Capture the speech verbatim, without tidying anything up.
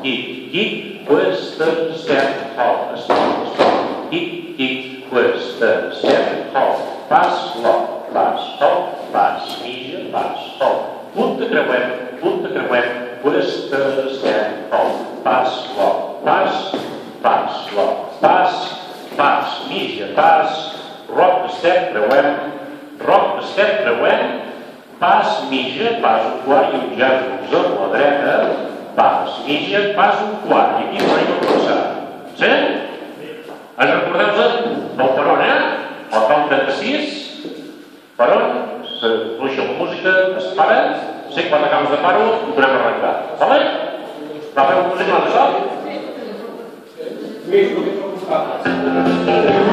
Hit, hit, questa, step, hop, stop, stop. Hit, hit, questa, step, hop. Pas, lock, pas, hop, pas, mija, pas, hop. Punta creuem, punta creuem, questa, step, hop. Pas, lock, pas, pas, lock, pas, pas, mija, pas, rock, step, creuem, rock, step, creuem, pas, mija, pas, un quart i un jazz a la dreta, pas, mija, pas, un quart, i aquí farem el passat. Sí? Ens recordeu-vos del peron, eh? El cau trenta-sis, peron, s'afluixa la música, es para, sé quan acabes de paro, ho tornem a arrencar. Vale? Va fer la música de sol? Sí.